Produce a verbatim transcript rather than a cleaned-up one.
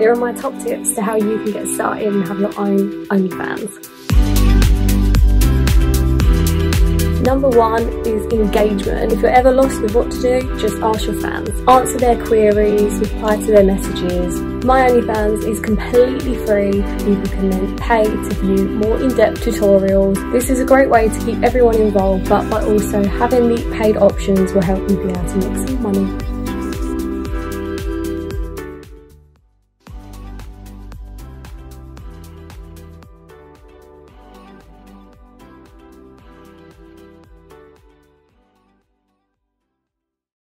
Here are my top tips to how you can get started and have your own OnlyFans. Number one is engagement. If you're ever lost with what to do, just ask your fans. Answer their queries, reply to their messages. My OnlyFans is completely free. People can then pay to view more in-depth tutorials. This is a great way to keep everyone involved, but by also having the paid options will help you be able to make some money.